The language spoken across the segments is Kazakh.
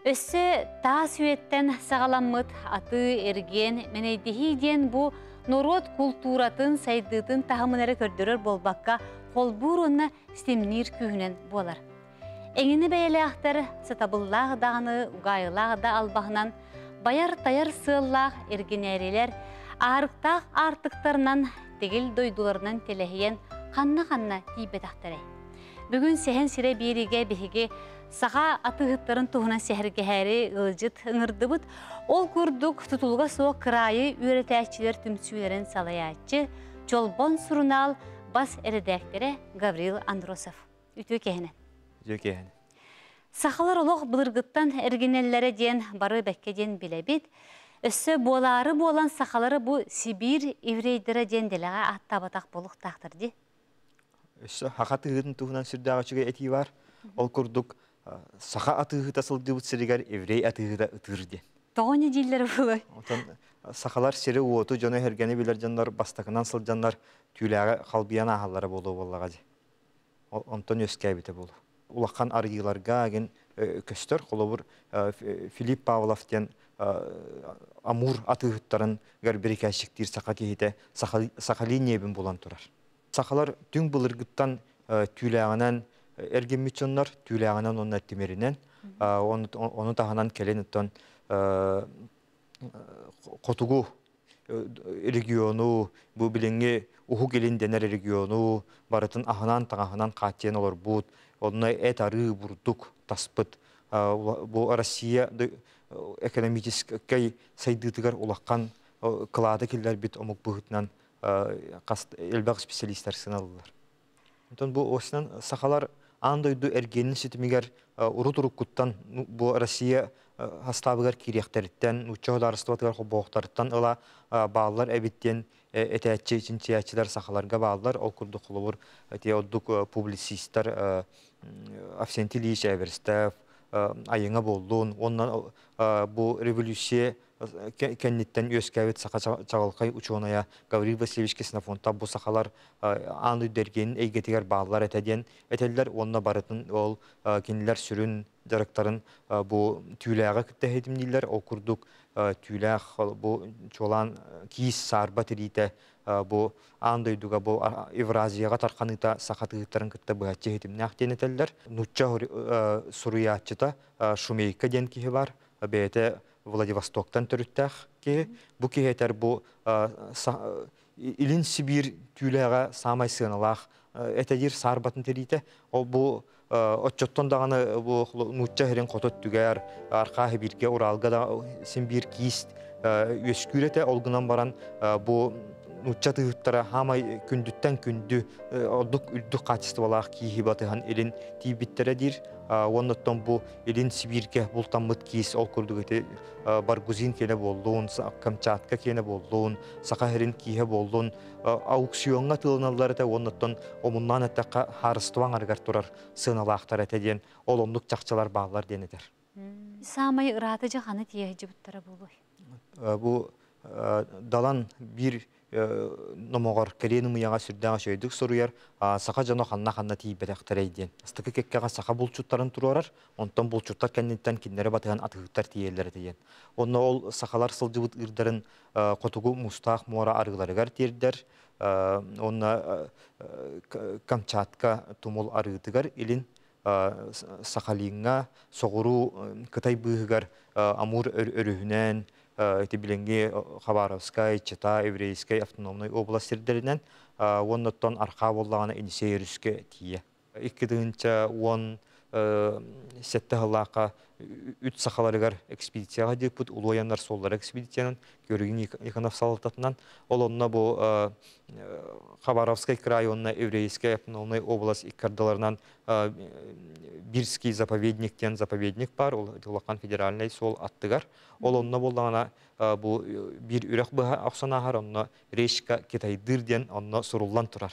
Өссө таа сүйеттен сағаламмыт аты эрген менейдихиден бу народ культуратын сайдытын тахымынары көрдөрөр болбакка холбуруна стемнир күйінен болар. Эңини бәйелі ақтар сатабыллағы дағыны угайылағы да албағынан баяр таяр сыыллақ эргенерелер арықтақ артықтарынан тегіл дойдуларынан телехиен қанна-қанна тейбет ақтарай. Бүгін сәхен сире береге беге саға атығыттарын туғынан сәхіргехәрі ғылжыт ыңырдыбыт, ол күрдік тұтылға соқ қырайы үйретәчілер түмсүйлерін салаячы, жолбон сұрынал бас әрідәктері Гаврил Андросов. Үтіу кәхіне. Үтіу кәхіне. Сақалар олық бұлырғыттан әргенелері ден бары бәккеден білебет, өссі болары болан сақалары бұ Сибир еврейдері ден деліға аттабатақ болық тақтырды. Өссі хақа тұғытын туғынан сүрді ағачыға әті бар. Ол күрдік сақа атығы тасылды бұт сірігер еврей атығы ұтырды. Тоғыны дейлері бұлай? Сақалар сірі уоту жоны әргені білер жандар, бастақынан сыл жандар түйләға қалбиян ағалары болу болаға де. Онтон өскәй біті болу. Улаққан арғыларға әген көстер, қолы бұр Филипп Павловтен Амур атығыттарын ғарбері кәшіктер сақа кейті сақали небін болан тұрар. Сақалар түң бұлырғыттан түйләғынан әргемметшонлар, түйләғынан оның әттімерінен, оны тағынан кәлен ұттан қотуғу региону, бұл біліңе ұху келін денер региону, барытын ағынан тағынан қатен олар бұд, онына әт ары бұрдық таспыт. Бұл Россия экономическай сайдытығар олаққан қылады келдер бет омық бұғытынан элбақ специалисттер сыналылар. Бұл осынан сақалар андойду әргенін сетімігер ұрут-ұрық құттан бұл Россия хастабығар керектәріттен, ұчығы арыстыватығар қобуқтарыттан ұла бағылар әбеттен әтәтчі чинчиячылар сақаларға бағылар. Ол күрді құлыбыр отдық публицистер Авсентий Ильич Эверстев айыңа болуын. Оннан бұл революция кәннеттен өскәвет сақа чағылқай учуыная Гаврил Васильевич Кеснафонта бұл сақалар аңды дәргенін әйгетігер бағылар әтәден. Әтәлілер онына барытын ол кенілер сүрін жарықтарын бұл түйләға күтті әдімдейлер. Ол күрдік түйләғ бұл чолан кейіс сарба тірейті бұл аңдойдуға бұл Евразияға тарқаныта сақатығыттарын күтті бұғатчы әдіміне ақтен әтәлілер. Нұтча сұруятчыта Шумейка ден кейі бар. Бәйті Владивостоктан түріттәқ ке. Бұ кейетер бұл Илин Сибир түйләға самай сығыналақ әтәдер сарбатын терейті. Ол бұл отчоттон дағаны нұтча херен қотот түгәр, арқағы бірге оралға да сен бір кейіст өскүреті олғынан баран бұл нұтча тұғыттара хамай күндіттен күнді үлдік қатыстывалақ кейі батыған елін тейбіттері дер. Оннаттан бұл елін Сибирге бұлтан мұт кейіс ол күрдігі Баргузин кені болуын, Камчатка кені болуын, Сақа херен кейі болуын, ауксионға тылыналар әті, оннаттан омыннан әттіққа харыстуан арғар тұрар сыналақтар әтеден, ол омдық чақчалар бағылар денедер. Самай ұраты жағаны тие жібіттері болуы? Бұл далан бір номоғар кәрені мұяға сүрдіға шөйдік сұруяр, сақа жаны қанна тейбәдәқтер әйден. Астықы кеккеға сақа бұлчуттарын тұруарар, онтан бұлчуттар кәннеттен кеннері батыған атығыттар тейелер дейен. Онна ол сақалар сылжыбыт ұрдарын қотуғы мұстақ муара арғыларығар тердер, онна Камчатка тұмыл арғытығар елін сақалиңға соғыру қытай бұғығар Амур өрігінен, эти биленге Хабаровская, Чита, Еврейская автономной областтердеринен оннаттан арқа боллағана инсейрүске тие. Иккедігінче он сетті ғылақа үт сақаларығар экспедицияға депут, улуаяндар солдар экспедицияның көрігін екінав салататынан. Ол онна бұл Хабаровская край, онна Еврейская автономной область иккардаларынан Бирский заповедниктен заповедник бар, ол Улақан федеральный сол аттығар. Ол онна боллағана бұл бір үрек бұға ақсанағар, онна рейшка Китайдырден онна сұрулан тұрар.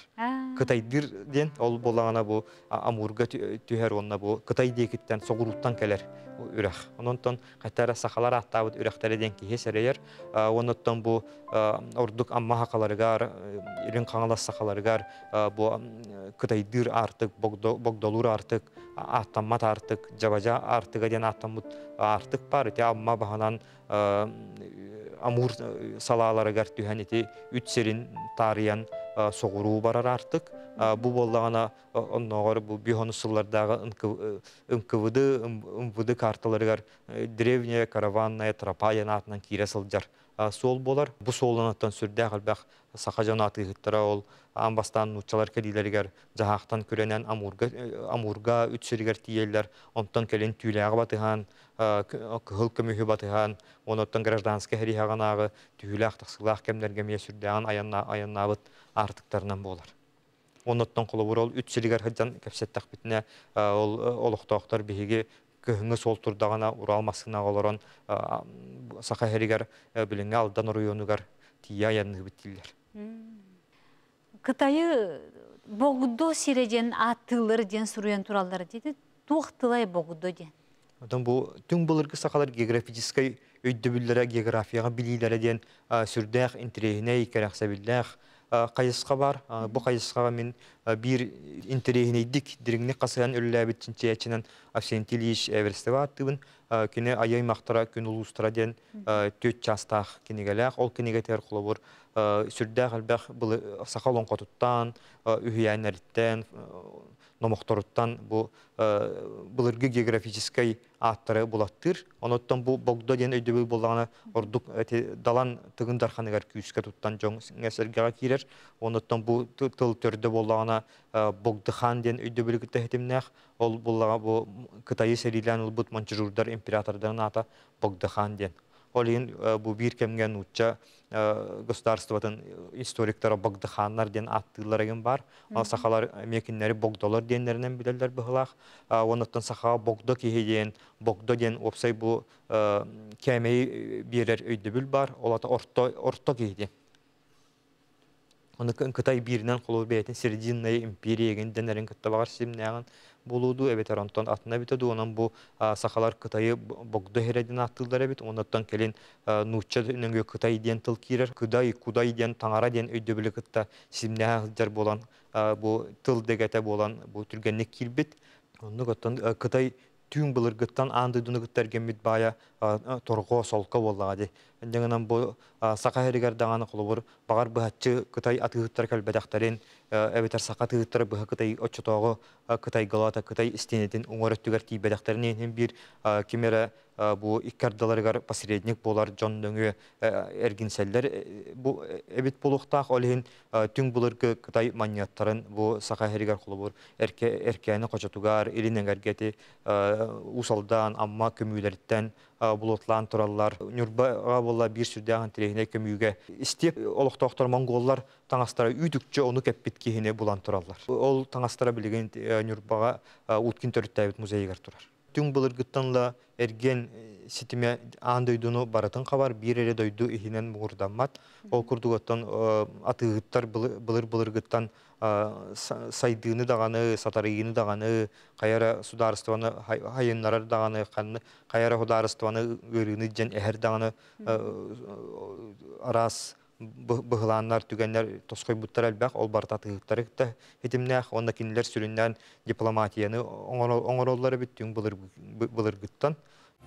Китайдырден ол боллағана бұл Амурға түйер онна бұл Китай дейкеттен соғыруттан кәлер. үрэх. Онтон кайтара сахалар аттабыт үрехтерден киһи серейер. Онтон бу ордук амма хакаларыгар, ирин каңалас сахаларыгар бу кытайдыр артык, богдолур артык, аттаммат артык, жабажа артыга ден аттаммут артык бар. Те амма баһанан амур салаларыгар түһәнити үтсерин тарыян соғыру барар артык. Бу боллагана онногор бу бихонусуллардагы ынкывыды карталарыгар древняя караванная тропая атынан кире сылжар сол болар. Бу солунаттан сүрдә албак сахажан атыгыттара ол амбастан нучалар келилеригер жахактан көренен амурга үтсеригер тиеллер онтон келен түйләгы батыган кыл көмүһү батыган онотон гражданский херихаганагы түйләк тасылак кемнерге ме сүрдәган аяннабыт артыктарынан болар. Оннаттан қолы ол үтселігер ғаджан кәпсеттақ бітіне ол олықтақтар бейге көхіңі сол тұрдағана уралмасына оларан сақа әрігер біліңе алдан ұрыйонығар тия янығы біттілер. Қытайы боғдо сирежен аттылыр ден сұруян туралары дейді, туқтылай боғдо ден. Түн бұлырғы сақалар географическай өйді білдері географияға білейлері ден сүрдәқ, интерегіне икерәқсә білдәқ қайысқа бар. Бұл қайысқаға мен бір интерегінейдік дірігіне қасыған өлілі бітчінші әчінен Авсентилиш әверістіва аттыбын. Кені аяй мақтара, күн ұлыстыра ден 4 частақ кенегеләқ. Ол кенегетер құлы бұр. Сүрдәқ әлбәқ сақал оңқотыттан, үйән әріттен, номоқторуттан бұлырғы географическай аттары бұлаттыр. Оноттан бұл богдо ден өйдөбі болағына ордук далан тығындарханығар күйіске тұттан жоң әсергеға керер. Оноттан бұл тыл төрді болағына богдыхан ден өйдөбілі күтті хетімнәқ. Ол болаға бұл Қытайы сәрилән ұлбыт манчжурдар императордан ата богдыхан ден. Ол ең бұл бір кемген ұтча государствотын историктары богдыханнар ден аттыларыгын бар. Сақалар мекиннері богдолар денлерінен білелер бұғылақ. Оныттан сақаға богдо кейден, богдо ден опсай бұл кәмей берер өйдібіл бар. Олата орто кейден. Оны Қытай бірінен қолу бәйтін Серединная империягын денерін күтті бағар семнәғын болуду. Әбет аронтон атына бітеді. Онан бұл сақалар Қытайы богдо хереден аттылдар әбет. Онаттан келен нұтча үніңгі Қытай ден тыл керер. Кудай ден, таңара ден өйді білі күтті семнәғылдар болан, бұл тыл дегеті болан, бұл түргеннік келбет. Оны көттен Қытай түн бұлырғыттан андыдыны күттергенмет бая торго солқа болаға де. Әндеңінен бұл сақа әрігер дағаны қолы бұр, бағар бұхатчы Қытай атығыттар кәлбәдәқтарен, әбетер сақа тығыттары бұхы Қытай отчытоғы, Қытай ғалата, Қытай істенетін оңыр өттігер тейбәдәқтарен бір кемері бұл иккардаларығар посредник болар жон дөңі әргінселдер. Бұл әбет болуқтақ олығын түн бұлырғы Қытай манияттарын бұл сақа әрігер қолы бұр, әркәні қочатуғар, елінен әргеті ұсалдан, амма көмүйлеріттен бұлотлан тұралар. Нүрбаға болла бір сүрдәғын тірегіне көмүйге. Істеп олықтақтар монголлар таңастара үйдікчі оны кәппет кейіне бұлан тұралар. Ол таңастара білеген Нүрбаға ұткін төріттәйбіт музейгер тұрар. Түн бұлырғыттанла әрген сетіме андойдуну баратын қабар, бір әрі дойду ихінен мұғырданмат. Ол күрдіғыттан атығыттар бұлырғыттан сайдыны дағаны, сатарыйыны дағаны, қайара сударыстываны хайынларар дағаны, қайара хударыстываны өріні жен әхір дағаны арас бұғыланлар, түгенлер тосқой бұттар әлбәқ, ол барта атығыттары күтті етімнәқ, онда кенілер сүрінден дипломатияны оңыроллары бүттің бұлырғыттан.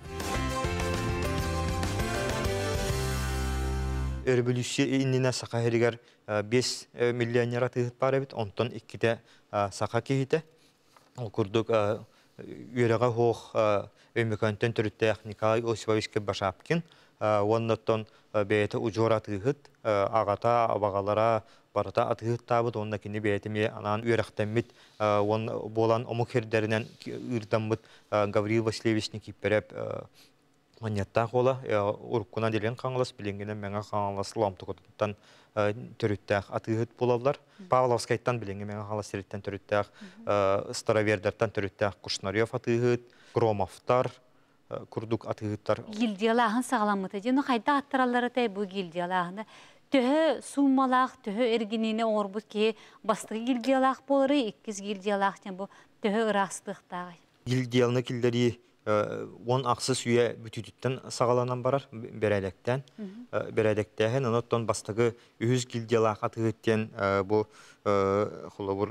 Өрбілісі инніне сақа әрігер 5 миллионер атығыт бар әбіт, онтан 2-те сақа кейті. Ол күрдік үйереға хоқ өмекөнтен түріттәқ Николай Осиповичке Башапкин. Оннаттан бәйті ұжор атығыт, ағата, абағалара барата атығыт табыт, онна кені бәйтіме анан үйерақтамет, болан омық хердерінен үрдамыт Гаврил Васильевичні киппереп маньяттақ ола, ұрыққына делен қаңылас, біленгенен мәңі қаңылас ламтықыттан түріттәқ атығыт болалар. Павловскайттан біленген мәңі қаңылас тереттен түріттәқ, Старовердертан түріттәқ Кушнарев атығыт, Громовтар, күрдік атығыттар. Гилдиялағын сағаламыты. Жені қайда аттыралары тәй бұл гилдиялағында. Төхі сумалақ, төхі әргеніне орбұт ке бастығы гилдиялақ болыры, 2 гилдиялақ бұл төхі ұрастықтағы. Гилдиялыны келдері он ақсыз үйе бүтүтүттен сағаланан барар берәлектен. Берәлектәһен оноттон бастығы 100 гилдиялақ атығыттен бұл холобур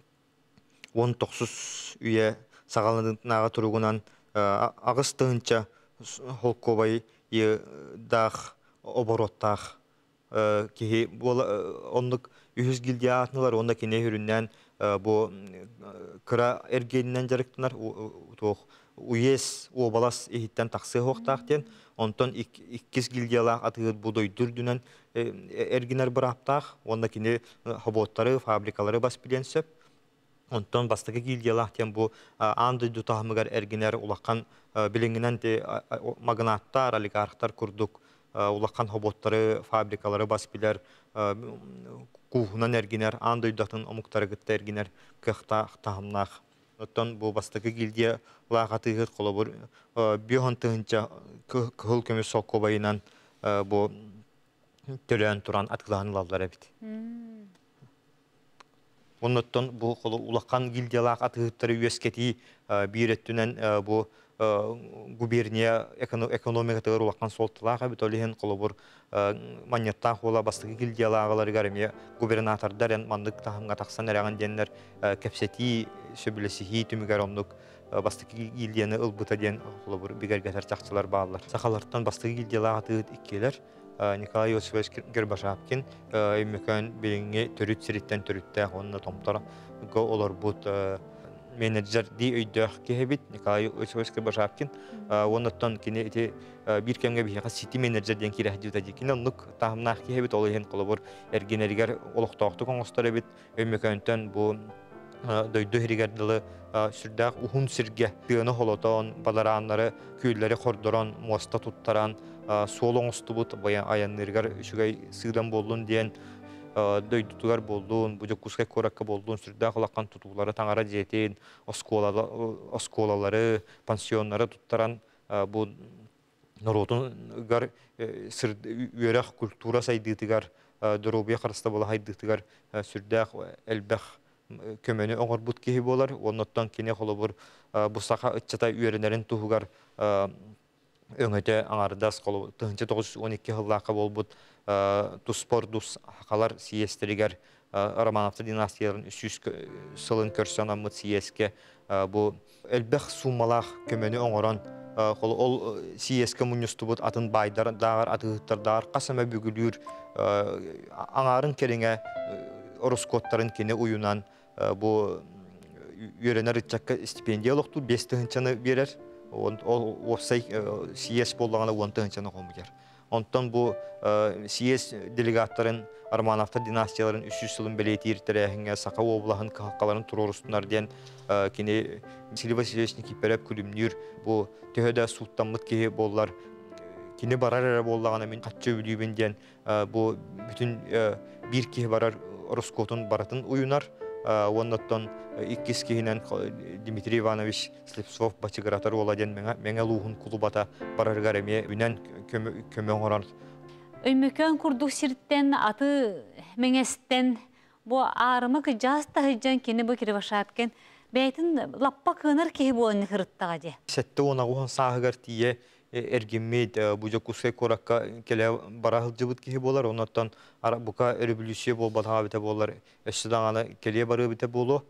19 үйе сағаланытынаға тұруғынан ағыз тығынча холковай дақ обороттақ кеге онлық 100 гилдия атынылар, онда кене хүріннен бұл кыра әргенінен жарықтынар, уез обалас ехіттен тақсы хоқтақтен, онтон 2 гилдиялақ атығыт бұдой дүрдінен әргенер бір аптақ, онда кене хоботтары, фабрикалары бас білен сөп. Онтон бастығы гилдиялақтен бұл анды дұтағымығар әргенер улаққан біліңінен де магнаттар, олигархтар күрдік, улаққан хоботтары, фабрикалары бас білер, кухунан әргенер, анды дұтағын омықтары күтті әргенер кықтағымнақ. Оттон бұл бастығы гилдия лағатығыр қолы бұр бүйон тұғынша күл көмі соққы байынан бұл төлен тұран атқылағын лалдар әбіт. Оннаттан бұл қолы улаққан гилдиялақ атығыттары өскеті бейреттінен бұл губерния экономикатығыр улаққан солтылақ әбіт олеген қолы бұр манеттақ ола бастығы гилдиялағылары ғарыме губернатордар мандық тағымға тақсан әріған денлер кәпсеті сөбілесі түмігер омдық бастығы гилдияны ұлбыта ден қолы бұр бігергетер чақчылар бағалар. Сақаларттан бастығы гилдиялақ атығыт иккелер Николай Иосифович Горбачевкин өмекөн белеңе төрүт сириттен төрүттә онна томтар олар бут менеджер ди өйдөх кебит Николай Иосифович Горбачевкин оннан кине эти бир кемге бихи сити менеджер ден кирә дигән дикин оннук тахмнах кебит ол ен колобор эргенергер олохтокту коңостар бит өмекөнтөн бу дойду хиригердилы сүрдәк ухун сирге пыны холотон балараннары күйләре кордорон моста туттаран солоңосту бут баян аянныргар үчүгай сыйдан болдун диен дойдутугар болдун бужоккуска коракка болдун сүрдәк лаккан тутулары таңара жетин осколалары пансионнары туттаран бу народун гар сыр үйрәк культура сайдытыгар дөрөбия карыста була хайдытыгар сүрдәк элбэх көмөнү оңор бут кеһи болар, оннотан кине холобур бусака ытчата үйренерин туһугар өңөтө аңардас колу 1912 жыллакка болбут туспор дус хакалар сиестеригер Романовтар династияларын 300 сылын көрсөн аммыт сиеске бу элбэх сумалах көмөнү оңорон ол сиеске муньустубут атын байдар дагар атыттар дагар касама бүгүлүр аңарын кереңе ороскоттарын кине уюнан bu yörenler içecek stipendiyaloktu 5 tığınçanı verir. O say CS bollağına 10 tığınçanı koymuyor. Ondan bu CS delegatların Armanavta dinastiyaların 300 yılın belediye irtirahine Saka oblağın kahkaların turorustunlar diyen kine Silva Silvesnik perep külümnür bu töhede sultanlık ki bollar kine barar bollağına min kaçça ülübün diyen bu bütün bir ki barar Roskotun baratın uyunar. Ondan ikis kihinen Dmitri Ivanovich Slepsov Bachigaratar oladen menge luhun kulubata barargaremeye ünen kömön oran. Öymükön kurduk siritten atı mengesten bu ağrımık jasta hıcan kini bu kiri başatken beytin lappa kınır ki bu onu kırıttağı diye. Sette ona uhan sahıgar diye ergimmed bucakusay korakka kele barahılcıbıt ki bolar ondan buka revolüsiye bol bathabite bolar eşdağana kele barı bite bolu.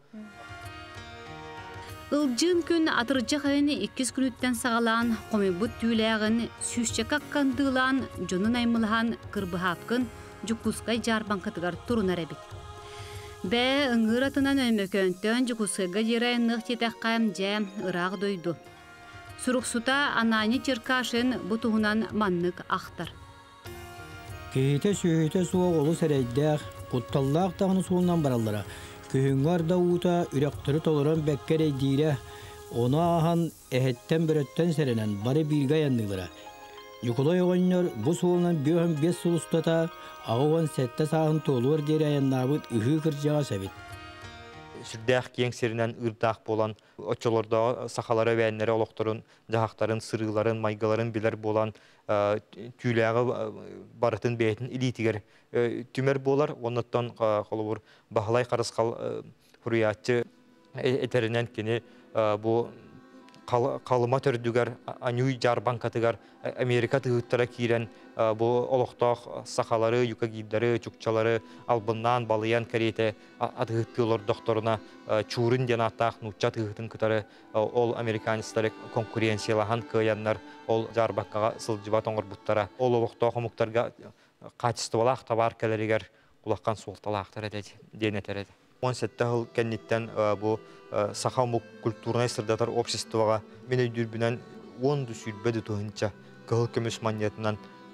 Ылжын күн атыржақын 2 күнүттен сағалан қомебут түйләғін сүйшче каккандылан жонын аймылған кырбыхапкын жүккускай жарбан кытыгар турунар әбит. Бә ыңғыратынан өймөкөнтөн жүкускайга жерайынық тетәққайым жә ырағы дойду. Суруксута ананы черкашын бұтуғынан маннык ақтар. Кейте сүйете суық олы сәрейдәқ, құтталлақ тағыны суынан баралдыра. Күйіңғар да ұта үректірі толыран бәккерей дейре, оны ахан әхеттен бірөттен сәрінен бары бірге яндығыра. Николай оғаннар бұл суылынан 5 сыл ұстата, ағуан сәтті сағын толуыр дейре аяннабыт үхі кіржаға сәбет. Сүрдәк кең серінен ұрдақ болан, очолорда сақалары вәнлері олықтарын, жағақтарын, сырғыларын, майгаларын білер болан, түйләғы барытын бәйтін илитігер түмер болар. Оннаттан қолыбыр бағылай қарысқал хуриятчы әтерінен кені бұл қалыма төрдүгер анюй жарбанкатыгар Америка тыгыттара кирен бу олохтоох сахалары, юкагиддары, чукчалары албыннан балыян карете атыгыттылар докторуна чурын ден аттаах нучча тыгытын кытары ол американецтер конкуренциялахан кыяннар ол жарбаккага сылжыба тоңор буттара ол олохтоох муктарга качестволах товар келеригер кулаккан суолталаахтар эдеди денетереди. 17 жыл кенниттен бу сахамук культурный сырдатар обществоға мен өйдүрбүнен 10 сүрбеді туһынча кыл көмөс маньятынан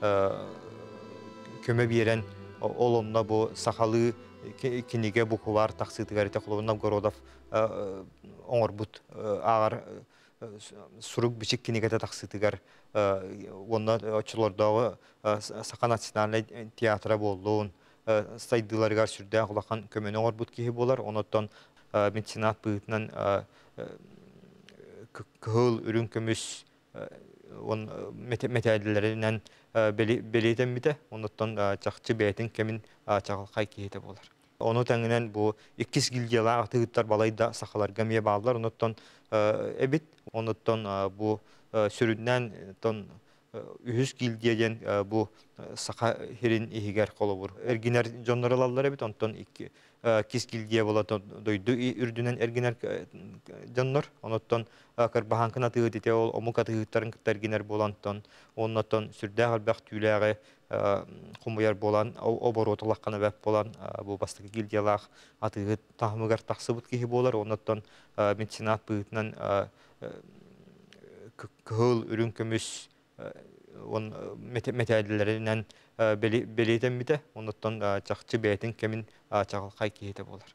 көмө берен олонна бу сахалы киниге букулар таксытыгарите клубун Новгородов оңорбут агар сурук бичик кинигете таксытыгар онна очолордогу Саха национальный театра болдуун сайдыларыгар сүрдэ кулакан көмөнө оңорбут кихи болар оноттон меценат быытынан кыл үрүн көмүс он металлеринен белетен мите оноттон чакчы бетин кемин чакалкай кихите болар. Onu tenginen bu ikis gildiyalar atıgıtlar balayda sahalarga miye bağlılar. Onotton ebit, onotton bu süründen ton ühüs gildiyagen bu saha herin ihiger kolobur. Erginer jonlarallar ebit, onotton ikis gildiya bola doydu ürdünen erginer jonlar. Onotton karbahankın atıgıt ite ol omuk atıgıtların erginer bolanton. Onotton sürde halbaq tüyläge kumuyar bolan, oborotulakkanı vep bolan bu bastıkı gildiyalaq atıgıt tahmıgar taksıbıt kihi bolar. Onotton mecenat bıgıtından kıhıl, ürün kömüs metallerinden beleyten mide. Onotton çakçı beytin kemin çakılkay kihite bolar.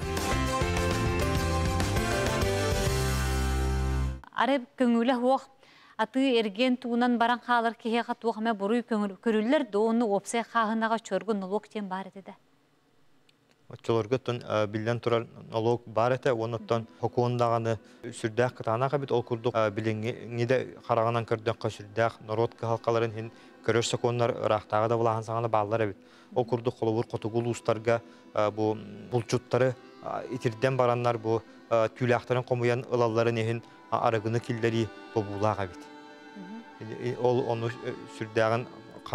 Arab köngüle hoq atı ergen tuğunan baran қалар кеге қатуақыма бұруй көрілер доғыны опсай қағынаға чөргі налог тен бар еді. Чолорготтон билден турар налог бар ете, оноттон хокуондағаны сүрдәқ қытағына бит ол күрдік біліңі де қарағанан көрдіққа сүрдәқ народқа халқаларын хен көрер соконлар ырақтағы да бұлағын саңаны балылар әбіт. Ол күрдік қолыбыр қотығыл ұстарға бұлчуттары итирден баранлар бұл түйләқтарын қомуян ылаларын ехін арығыны келдері бұлаға бит. Ол оны сүрдәғін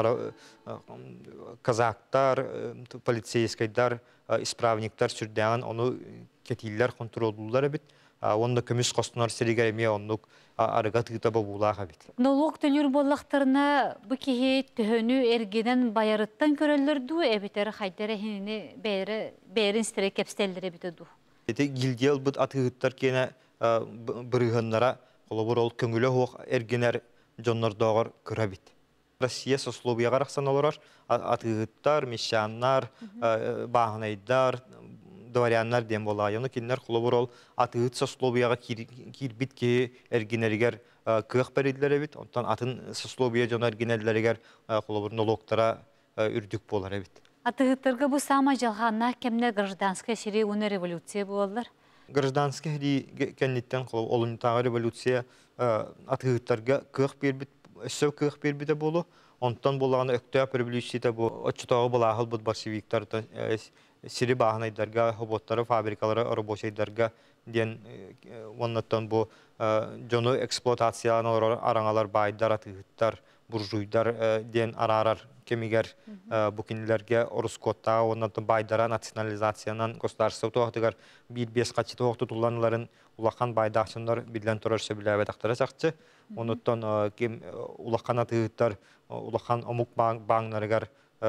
казактар, полицейскайдар, исправниктар сүрдәғін оны кетейлер контролдулар бит. Онда көміс қостынар серегереме онлық арыға тыгыта бұлаға бит. Налог төлер боллақтарына бұ кеге төхіні әргенен байарыттан көрілерді, әбетері қайдары хеніне бәрін стірі кәпстелдері бітеді. Гилдел бұд атығыттар кені бұрығынлара қолыбыр ол көңілі хоқ әргенер жоннордоғыр көрі бит. Россия сословияға рақсан олар атығыттар, мещаннар, бағынайдар, дворяннар дем бола. Яны кенлер қолыбыр ол атығыт сословияға кирбит ке әргенергер кық бәрелері бит. Онтан атын сословия жон әргенерлерігер қолыбыр налогтара үрдік болар бит. Атығыттарға бұл сама жалғанна кемнер гражданская сирия оны революция болар? Гражданская сирия кәннеттен қолы олынтағы революция атығыттарға кық бербит, өссөв кық бербіде болу. Онтан болағаны өктөп революцияда бұл отчытағы болағыл бұд большевиктар сири бағынайдарға, хоботтары, фабрикалары, рабочайдарға ден оннаттан бұл жону эксплуатацияланы араңалар байдар, атығыттар, буржуйдар ден арарар кемигер букинлерге орускоттағы оннаттан байдара национализациянан государство тоқтығар бес қачы тоқты тұланыларын улақан байдақшындар білден тұрарсы біләве тақтара сақчы. Оннаттан улақан атығыттар, улақан омук бағынарығар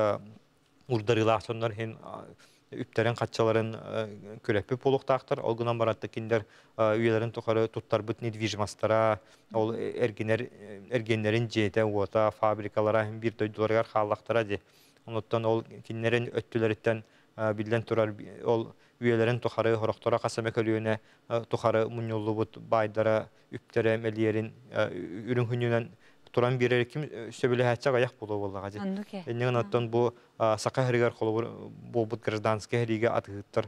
урдарылақшындар хен үптерен қатчаларын көреппі полуқтақтар. Олғынан баратты кендер үйелерін тұқары тұттар бұт недвижмастара, ол әргенлерін жете ота, фабрикалара, бір дөйділерге қалақтара де. Оныттан ол кендерін өттілеріттен білден тұрар, ол үйелерін тұқары ғырықтара қасаме көліуіне тұқары мұньолы бұт байдара, үптере мәлиерін үрін хүнінен туран берер ким сөбеле хатча аяк болу боллага же. Эннен оттон бу сака херигер колу бу гражданский хериге атыттар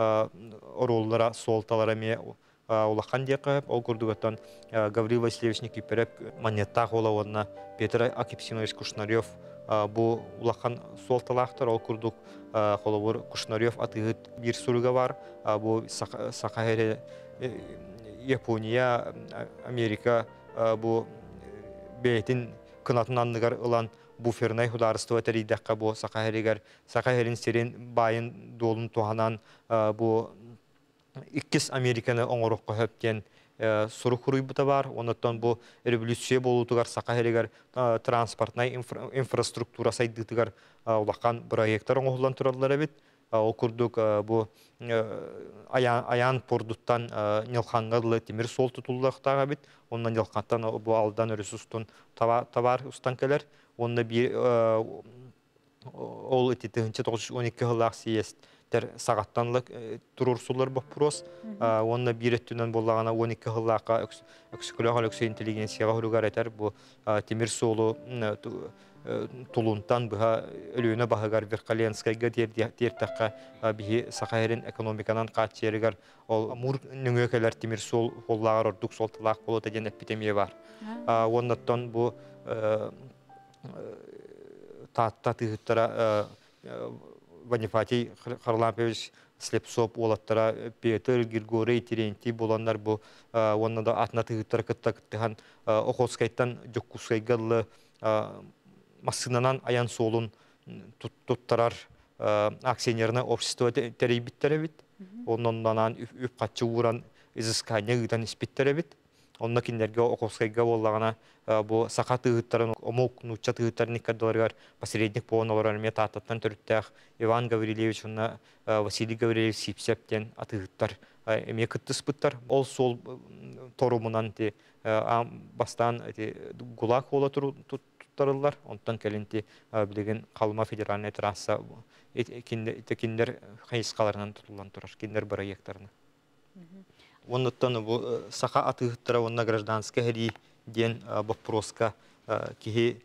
ороллара солталара ме улахан декап ол курдугаттан Гаврил Васильевич Никифоров монета холовна Петр Акипсинович Кушнарев бу улахан солталахтар ол курдук холовор Кушнарев атыт бир суруга бар бу сака хере Япония, Америка бу бейтин кынатынанныгар ылан буфернай хударство теридакка бу сакахерин серин байын долун туханан бу иккис Американы оңорокко хөптен суру хуруйбута бар. Оннан бу революция болутугар сакахеригер транспортнай инфраструктура сайдытыгар улаккан проекттар оңохулан тураллар бит. Окурдук бу аян пордуттан нелхангадылы темир сол тутуллактага бит. Оннан нелхаттан бу алдан ресурстун товар устан келер. Онна бир ол итетинче 912 хылак сиест тер сагаттанлык турурсулар бапрос. Онна бирэттүнөн боллагана 12 хылакка экскулугалыксы интеллигенцияга хуругар этер бу темир солу тулунтан быха өлүнө багыгар Верхоленскайга тертакка бихи Сахарин экономиканан катчеригер ол мур нүңөкелер темир сол холлагар ордук солтылак болот деген эпидемия бар. Оннан бу тыгыттара Ванифатий Харлампевич Слепсоп олаттара Петр Григорий Терентий боландар бу оннада атна тыгыттар кыттан Охотскайттан Жоккускайгаллы массынанан аян солун туттарар акционерное общество терейбиттеребит. Оннан үп катчы уран изыскания гыдан испиттеребит. Онна киндерге Охотскайга боллагана бу сака тыгыттарын омук нучча тыгыттарын иккадаларгар посредник поонолорар метататтан төрүттәх Иван Гаврилевич онна Василий Гаврилевич Сипсептен атыгыттар эме кыттыспыттар. Ол сол торумунан те бастан гулак ола туттарылар. Онтан келинти билеген Калма федеральный трасса киндер хайыскаларынан тутулган турар, киндер проекттарына. Оннан бу сака атыгыттара онна гражданская хери ден вопроска кихи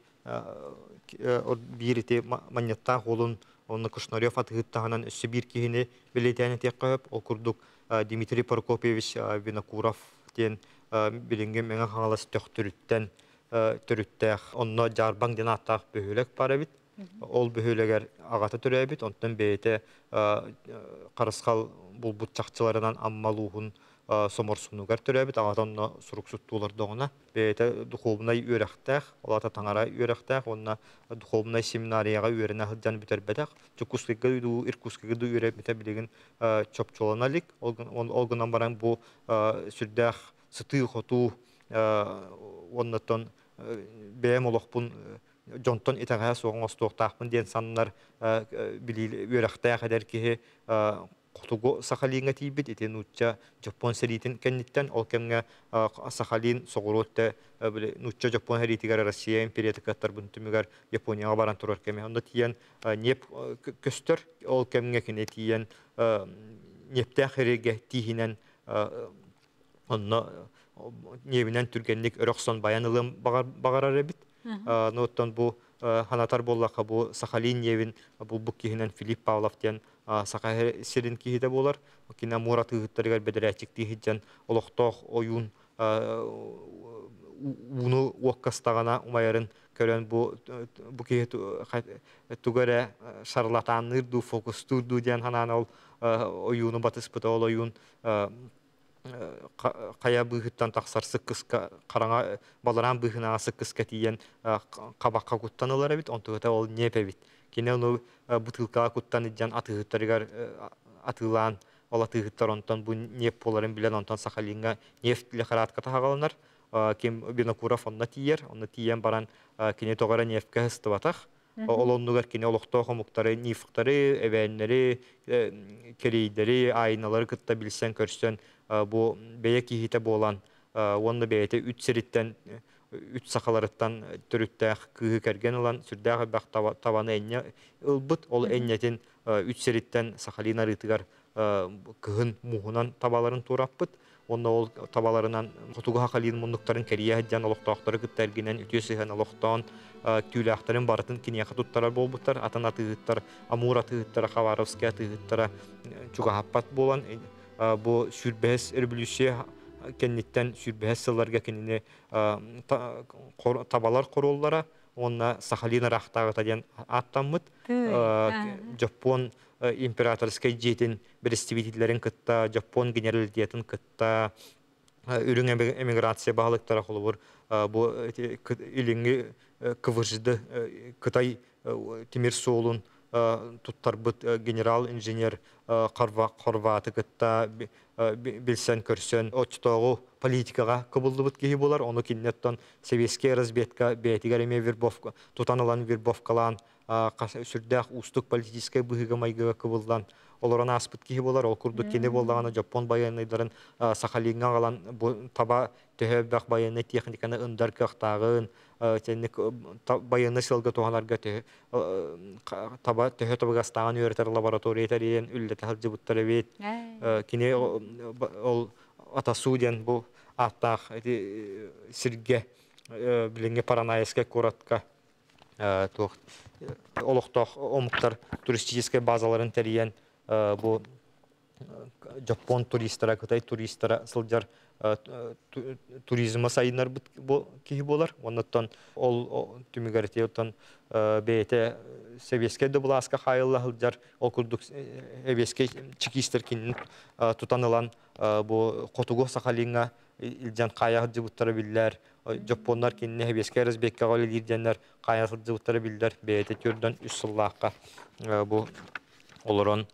бирите манетта холун онна Кушнарев атыгыттаганан өссө бир кихини билетяне теккап окурдук Дмитрий Прокопьевич Винокуров ден билинген меңе хаңалас төктүрүттен төрүттәх онно жарбаң ден аттак бөһөлөк бар бит. Ол бөһөлөгөр агата төрөбүт. Онтан бейте караскал булбут чакчыларынан аммалуун соморсунугар төрөбүт. Агатанна суруксуттуулар догона бейте духовный үйрәхтәх, олата таңара үйрәхтәх, онна духовный семинарияга үйрәнә хыджан битербәдәк. Чукускага ду Иркутскага ду үйрәп бите билеген чопчоланалык. Олгынан баран бу сүрдәх сыты хоту оннотон бәм олоқпун жонтон итәгә соңгос тоқтақпын ден саннар били үрәхтә кадәр ки Котуго Сахалинга тибет итен учча Жапон серитин кенниттен ол кемгә Сахалин согоротта биле нучча Жапон серитигәр Россия империяты каттар бунтумигәр Японияга баран турар кеме онда тиен неп көстөр ол кемгә кине тиен нептә хәреге тиһинен онна невинен түргенлик өрөксөн баянылым багарар бит. Ноттон бу ханатар боллака бу Сахалин невин бу кихинен Филипп Павловтен Сахалин серин кихиде болар. Кина Мурат ыгыттарыгар бедерәчик тихиджан олохтох оюн уну уоккастагана умайарын көрөн бу кихи тугара шарлатанныр ду фокустур ду ден ханан ол оюну батыспыта ол оюн кая быгыттан таксар сыккыска караңа баларан быгына сыккыска тиен кабакка куттанылар бит онтугата ол непе бит кине ону бутылка куттан иджан атыгыттарыгар атылан ол атыгыттар онтон бу неп боларын билен онтон Сахалинга нефтле харатка тагаланар ким Винокуров онна тиен баран кине тогара нефтке хыстыбатах ол оннугар кине олохто хомуктары нефттары эвеннери керейдери айналары кытта билсен көрсөн бу бeye кихите болан онда бейте 3 сериттен 3 сакаларыттан төрүттәх кыгы керген улан сүрдәгы бак табаны энне ылбыт ол эннетин 3 сериттен Сахалин арытыгар кыгын муһунан табаларын тураппыт онда ол табаларынан Котуга Хакалин мундуктарын керия жан олоктоктары кыттаргинен үтөсүгөн олоктон түүлактарын барытын кинияка туттарар болбуттар атанатыгыттар Амуратыгыттар Хабаровская тыгыттара чугахаппат болан бу сүрбәс революция кенниттен сүрбәс сылларга кенне табалар короллара онна Сахалин рахтагы дигән аттаммыт Жапон императорской жетин представительләрен кытта Жапон генералитетин кытта үрүң эмиграция бағалықтары қолы бұл илинги кывыржды Кытай Тимир Соолун туттарбыт генерал-инженер Хорваты кытта билсен көрсен очтоғу политикаға кыбылдыбыт кейі болар. Оны киннеттон Советский разведка бәйтігер еме вербовка, тутанылан вербовкалан сүрдәқ устук политическая бұғыға майгыға кыбылдан. Оларына аспыт кейі болар. Ол күрдік кені болдағаны Жапон байынайдарын Сахалинға қалан таба төһөбәқ байыны техниканы ындар кақтағын, байыны сылғы тоғаларға таба төһө табығастаған үйретер лабораториятарien үллеті халжы бұттары бет. Кені ол атасуден бұл аттақ сірге білінге паранайысқа көратқа олықтақ омықтар туристическай базаларын тәрейен бұл Жапон туристера, Кытай туристера сылжар туризма сайынар кейі болар. Оннаттан ол түмігәрте оттан бейте Советская дұбыласқа қайылла сылжар ол күрдік Советская чекистер кенін тұтанылан бұл қотуғы Сахалинға илжан қаяғы жыбыттары білдер. Жапондар кеніне Советская разбекке ғалы лирденлер қаяғы жыбыттары білдер. Бейте түрден үс сыллаққа бұл олырын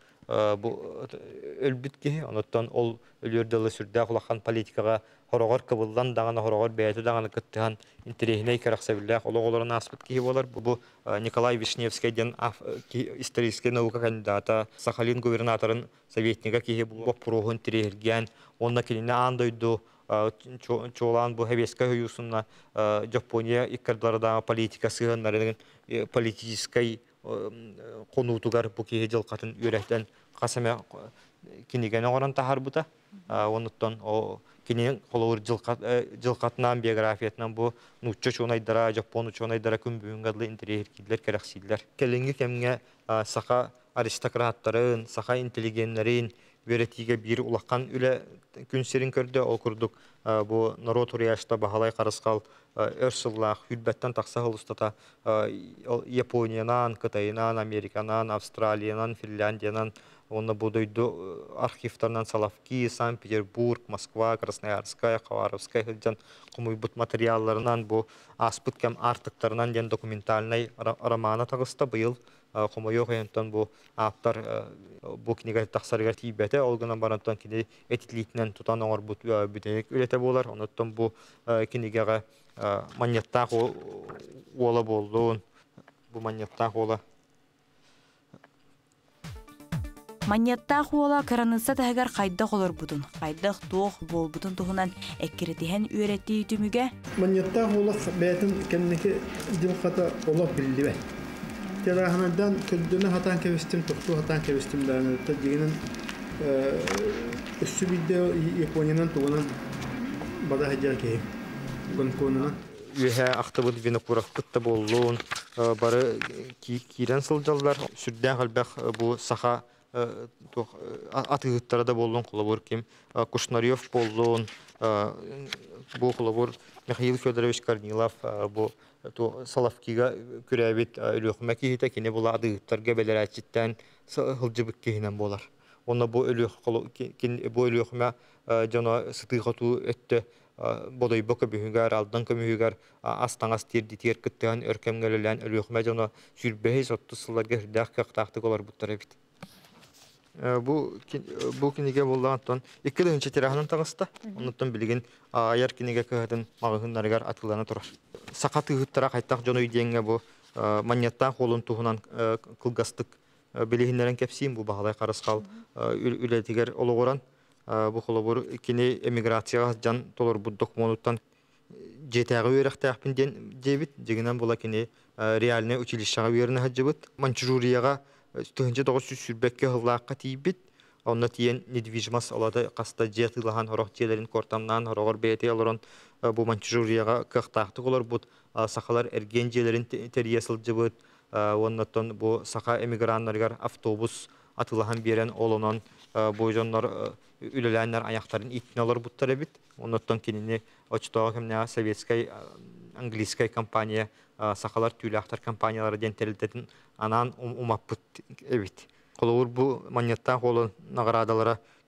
өлбіт кейі, оныттан ол өлерділі сүрді құлаққан политикаға хорогор кыбылдан дағаны хорогор бәйті дағаны күттіған интерегіне керақса білдәқ олы оларын аспыт кейі болар. Бұл Николай Вишневский ден исторический наука кандидата Сахалин губернаторын советника кейі бұл бұпыруғын терегерген. Онна келіне андойду чоолан бұл Советская үйусынна Жапония иккардылардағы политика сығынларының политической конутугар бу кеге жылқатын үйрәктен қасаме кенегені оран тахар бұта. Оныттан кенеген қолауыр жылқатынан, биографиятынан бұл нұтчы чонайдара, Жапону чонайдара күн бүгінгадылы интерьеркелер керексейлер. Келінгі кемге сақа аристократтарын, сақа интеллигенлерін өретіге бір ұлаққан үлі күнсерін көрді. Ол күрдік бұл народ урияшта бағалай қарысқал өрсыллақ, хүлбәттен тақса ғылыстата Япониянан, Кытайынан, Американан, Австралиянан, Финляндиянан, оны бұдойды архивтарынан Салавки, Санкт-Петербург, Москва, Красноярская, Хабаровская хылжан құмой бұт материалларынан бұл аспыт кәм артықтарынан ден документальный романа тағыста бұйыл құмой оғайынтан бұл аптар бұл книга тақсарығар тейбәті олғынан барантан кені этитлитінен тұтан оңыр бұт бүтенек өлеті болар. Оныттан бұл книгаға манеттақ ола болуын, бұл манеттақ ола. Манеттақ ола қыранынса тәгер қайдақ олар бұдын. Қайдақ тоқ бол бұдын тұғынан әккеретіген үйретті түміге. Манеттақ ола бәйтін кәннеке жылқата ола білді бәй. Тераханадан көддіні хатан кәвестім, тоқту хатан кәвестім дәріні. Тәдегінің үсі білді Япониядан туғынан бада хәджар кейіп. Үйе ақтыбыд винокурах күтті болуын, бары кейрен сылжалдар. Сүрден қалбақ бұл сақа атығыттары да болуын құлабыр кем. Кушнарев болуын, бұл құлабыр Михаил Федорович Корнилов, бұл Салавкиға күрәбет өліқіме кейті кене бұл атығыттарға бәлер әтчеттен ғылжыбық кейінен болар. Оны бұл өліқіме жана сытыға өтті бодай бока бүйгәр алдан көмүгәр астаңас тирди тир кыттан өркемгәлән өлөкмә жана сүрбәһи сотты сылларга хидах кактакты колар буттары бит. Бу кинеге булгандан 2-нче тирахның тагыста. Оннан билген аяр кинеге кәһәдән магыннаргар атылана турар. Сакаты гыттара кайтак жана үйдәнгә бу маньятта холын туһунан кылгастык билегеннәрен кепсин бу багалай карыскал үләтигәр олыгыран. Бұл қолабыр кені эмиграцияға жан толыр бұддық монуттан жетәғі өріқті әқпінден дебіт. Дегенен бұла кені реальный училищаға өріні ғаджыбыт. Манчжурияға 1900 сүрбәкке ғыллаққа тейбіт. Онна тиен недвижмас олады қаста жетіліған ғырық желерін кортамнан ғырығыр бәйте алырын бұл Манчжурияға қықтақты қолар бұд сақалар әрген желерін тәриясыл жыбыт. Оннаттан бұл сақа эмигранларғар автобус атылыған берен олынан бойжонлар үлеләнләр аяқтарын итін алыр бұттары бит. Оннаттан кеніне очтоға кемне советскай, английскай компания, сақалар түйләқтар компаниялары дентерілдетін анан умап бұт әбит. Қолуыр бұл манеттан қолы нағырадалары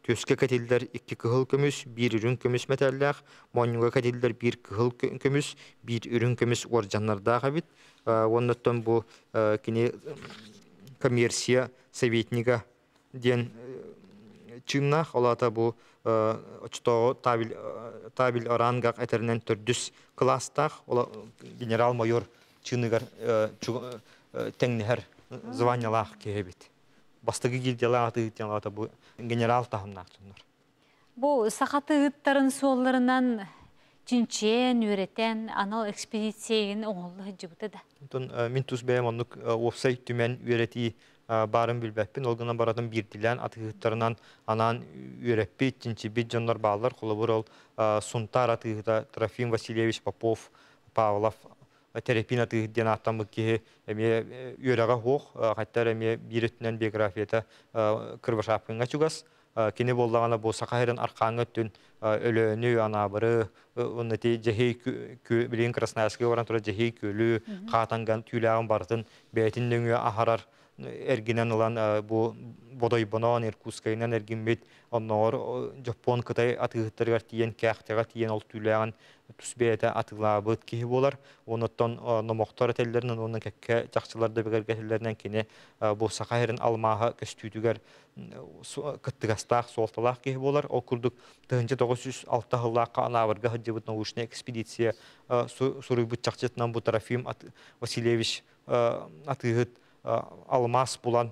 Төске кәтелдер 2 кыһыл көмүс, 1 үрүн көмүс мәтәлләх, монюга кәтелдер 1 кыһыл көмүс, 1 үрүн көмүс орҗаннарда бит. Оннотон бу кини коммерция советника ден чыннах олата бу очтоо табил орангак этернен төрдүс класстах генерал-майор чыныгар теңнехер званиялах кебит. Бастыгы гилдела атыгытталата бу генерал тахымнак чыннар. Бу сахатыгыттарын суолларынан чинчен, үретен, анал экспедицияйын оңолы жыбыты да. Мин тус бәйім онлық офсай түмен үрети барын білбәппін. Олғынан баратын бірділен атығыттарынан анан үретпі, чинчи бит жонлар бағылар. Қолы ол Сунтар атығыда Трофим Васильевич Попов, Павлов, терапин атығыдден аттан бұққе үреға хоқ, қаттар бір өттінен биографията Кырбашапқынға чугас. Кені болдағана бұл сақайрын арқаңы түн өлөні анабыры, оннати жахей білейін Красноярская баран тұра жахей көлі, қатанган түйләғын бардың бәйтін дөңі ахарар әргінен ұлан бұл бодойбонан, Иркутскайынан әргінмет, оннағыр Жапон қытай атығыттырғар тиен, кәқтіға тиен ол түйләғын түс бәйті атығылабыд кейі болар. Оныттан номоқтар әтелерінің, оның кәкке жақшыларды бігергәтелерінен кені бұл сақайрын алмаға көстүйдігер кыттыгастақ, солталақ кейі болар. Ол күрдік 1906 жыллаққа анавырға ғыджыбыт научная экспедиция сұрыйбыт жақчетінен бұл Трофим Васильевич атығыт алмас бұлан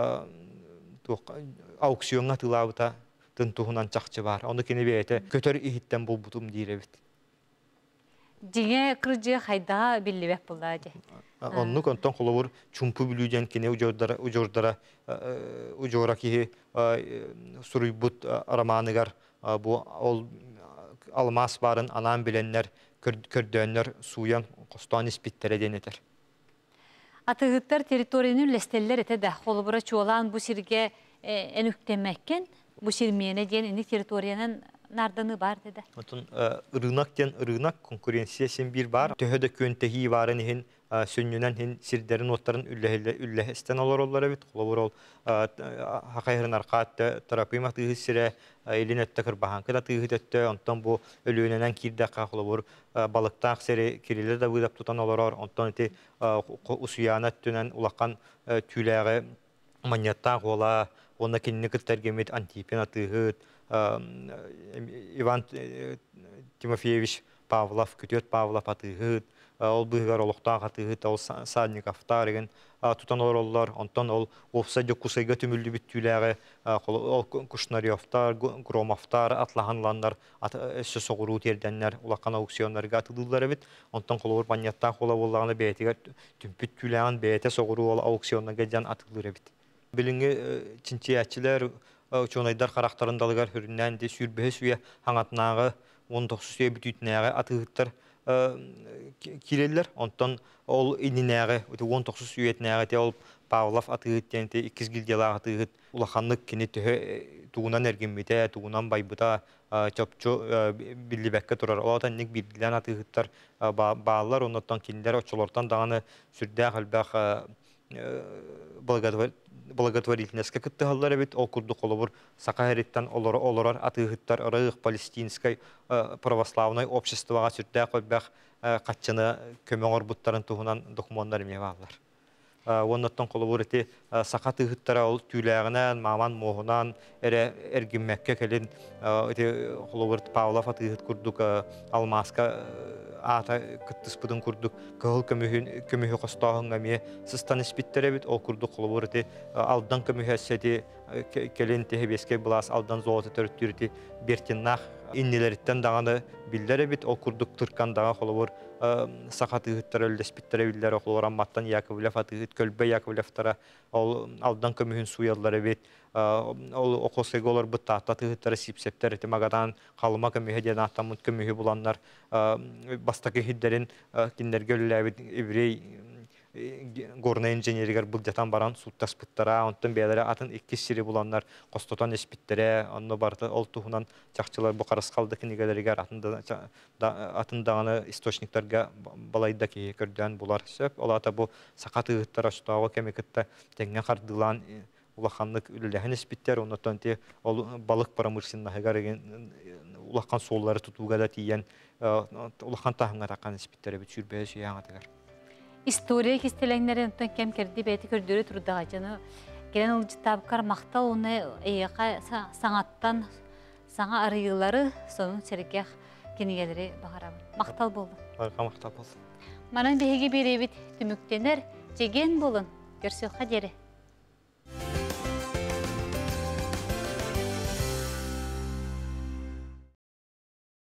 аукционға тылабыта тынтуғынан жақчы бар. Оны кені бәйті көтөр ихіттен бұл бұтым дейребет. Диңе кыржы хайдаға білі бәк бұлда де. Онны контон қолуыр чумпу білуден кені ұжора кейі сұрыйбыт романыгар ол алмас барын анан біленлер көрдөнлер суян қостан испиттері денетер. Атығыттар территорияны лестеллер әтеді. Қолыбыра чуалан бұ сирге әнүктемәккен, бұ сирмейіне ден әнік территориянын нарданы бар деді. Рынок ден рынок конкуренциясын бір бар. Төхеді көнтехи барын ехін сөннінен хин сирдерин оттарын үлләһестен олар олар бит. Қолыбыр ол хақайырын арқатты Трофим атығы сире елін өтті кірбахан кіда тығы өтті. Онтан бұл өліөнінен кирдаққа қолыбыр балықтақ сире кирилер да бұйдап тұтан олар. Онтан өте ұсуяна түнен ұлаққан түйләғі маньяттақ ола. Онна кеніне күттергемет Антипин атығыт. Иван Тимофеевич Павлов, Күтет Павлов атығыт. Ол бұйғар олықтақ атығыт, ол Садниковтар еген тұтан олар. Онтан ол офса жокусайға түмілді бүттүйләғі, ол Кушнариовтар, Громовтар, атлағанландар, өсі соғыру терденлер, олаққан аукционларға атылдылар бит. Онтан қолуыр банияттақ ола болағаны бәйтігер түмпіттүйләғін бәйті соғыру ол аукционларға жан атылдылар бит. Біліңі чинчиятчылар чонайдар қарақтарындалығар хүріннен де сүрбігі сүйе хаңатынағы 19 сүйе бүтүйтінәғі атығыттар киреллер. Онтан ол ининәғі 19 сүйетінәғі те ол Павлов атығыттен те 2 гилдела атығыт улаханлық кені түхі туғынан әргенмете, туғынан байбыта чопчу білібәкке тұрар. Олатан нек білділен атығыттар бағалар, оннаттан кенілер очылортан дағаны сүрдә қалбақ благотворительностька кыттыгаллар бит. Ол курду қолыбыр Сақайреттен олорар атығыттар ырық палестинскай православной обществоға сүрдә қойбақ қатчыны көмеңір бұттарын туғынан документтар мевалар. Оннаттан қолыбыр еті сақатығыттара ол түйләғінен, маман моғынан әргіммәкке кәлін қолыбыр Павлов атығыт күрдік алмаска ата кыттыспыдың күрдік кығыл көміхі қостағын ғаме сыстан іспіттері бит. Ол күрдік қолыбыр еті алдан көміхі әсеті кәлін тегі беске бұлас алдан зоғыты төрттірді бертіннақ иннелеріттен дағаны білдері бит. Ол күрдік тұркандағы қолыбыр сақатығыттары өлдеспіттері білдері қолыбыр амматтан Яковлев атығыт көлбе Яковлевтара ол алдан көміхін суялары бит. Ол оқосайғы олар бұтта ататығыттары сипсептер еті мағадан қалыма көміхі ден аттамын көміхі бұланлар бастақы хиддерін кендерге өліләбіт еврей горный инженеригер бұл жатан баран суттаспыттара, онтын бәлері атын 2 сири бұланлар қостотан еспіттері, онны барды ол туғынан чақчылар бұқарыс қалды кенегелерігер атындағаны источниктарға балайда кейі көрден бұлар сөп. Олата бұл сақат ұғыттар ашытауы кемекітті тәңген қардылан улаханнык үлеләһен испиттер, оннан те балык промышленныгыгар улахан соллары тутууга да тиен улахан тахыңа такан испиттер бит сүрбәе сөяңатыгар. История кистеләңнәрен тон кем керди бәйти көрдөрө турдага жана келен ылжытабкар мактал уны эяка саңаттан саңа арыйлары сонун серекех кенигелери багарабы. Мактал болду. Барга мактал болду. Манан беге беребит түмүктенер жеген болун. Көрсөк хадери.